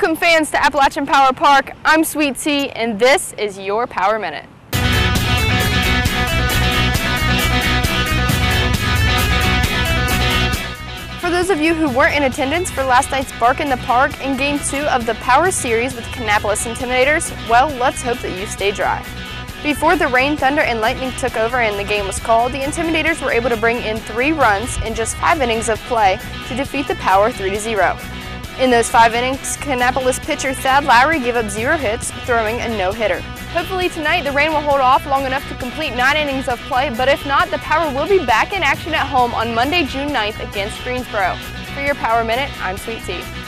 Welcome fans to Appalachian Power Park. I'm Sweet Tea and this is your Power Minute. For those of you who weren't in attendance for last night's Bark in the Park in Game 2 of the Power Series with Kannapolis Intimidators, well, let's hope that you stay dry. Before the rain, thunder, and lightning took over and the game was called, the Intimidators were able to bring in 3 runs in just 5 innings of play to defeat the Power 3-0. In those 5 innings, Kannapolis pitcher Thad Lowry gave up 0 hits, throwing a no-hitter. Hopefully tonight the rain will hold off long enough to complete 9 innings of play, but if not, the Power will be back in action at home on Monday, June 9th against Greensboro. For your Power Minute, I'm Sweet Tea.